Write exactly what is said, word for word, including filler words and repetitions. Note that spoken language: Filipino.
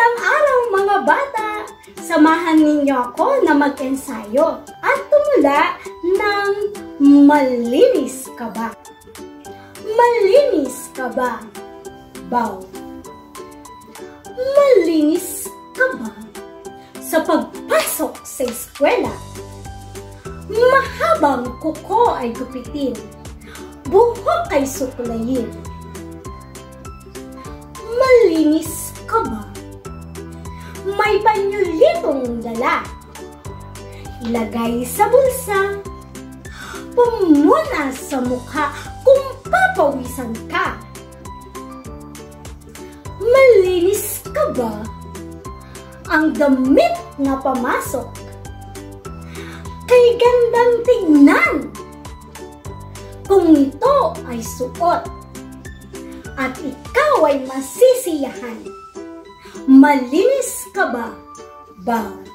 Magandang araw mga bata! Samahan ninyo ako na mag-ensayo at tumula ng malinis ka ba? Malinis ka ba? Baw. Malinis ka ba sa pagpasok sa eskwela? Mahabang kuko ay gupitin, buhok ay suklayin. Malinis ka ba? May panyulitong dala, ilagay sa bulsa, pumuna sa mukha kung papawisan ka. Malinis ka ba? Ang damit na pamasok, kay gandang tignan, kung ito ay suot, at ikaw ay masisiyahan. Malinis ka ba, Baw?